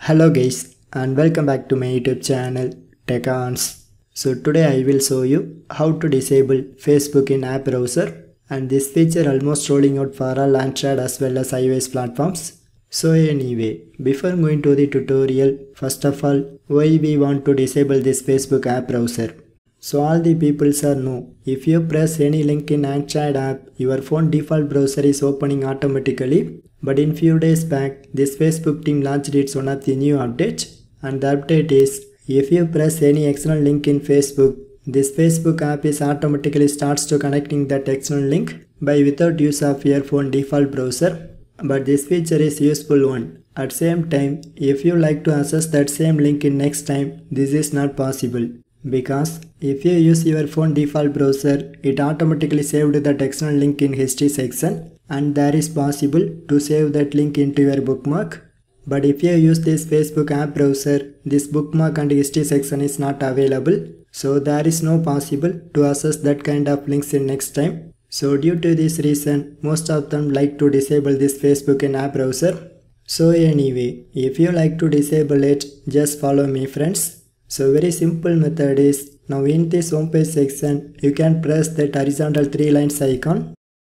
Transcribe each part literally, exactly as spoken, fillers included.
Hello guys and welcome back to my YouTube channel TechOns. So today I will show you how to disable Facebook in app browser, and this feature almost rolling out for all Android as well as iOS platforms. So anyway, before going to the tutorial, first of all, why we want to disable this Facebook app browser. So all the people are know, if you press any link in Android app, your phone default browser is opening automatically. But in few days back, this Facebook team launched its one of the new updates, and the update is, if you press any external link in Facebook, this Facebook app is automatically starts to connecting that external link by without use of your phone default browser. But this feature is useful one. At same time, if you like to access that same link in next time, this is not possible. Because if you use your phone default browser, it automatically saved that external link in history section, and there is possible to save that link into your bookmark. But if you use this Facebook app browser, this bookmark and history section is not available, so there is no possible to access that kind of links in next time. So due to this reason, most of them like to disable this Facebook in app browser. So anyway, if you like to disable it, just follow me friends. So very simple method is, now in this homepage section, you can press that horizontal three lines icon.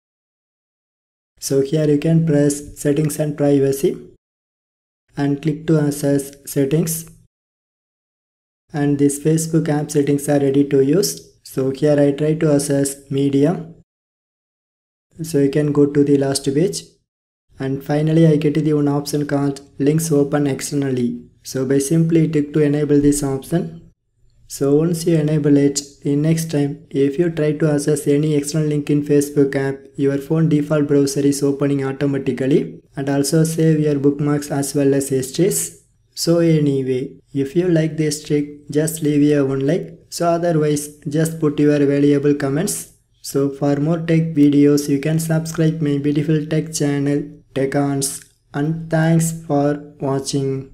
So here you can press settings and privacy and click to access settings, and this Facebook app settings are ready to use. So here I try to access media. So you can go to the last page, and finally I get the one option called links open externally. So by simply tick to enable this option. So once you enable it, in next time, if you try to access any external link in Facebook app, your phone default browser is opening automatically, and also save your bookmarks as well as histories. So anyway, if you like this trick, just leave your one like. So otherwise, just put your valuable comments. So for more tech videos, you can subscribe my beautiful tech channel TechOns, and thanks for watching.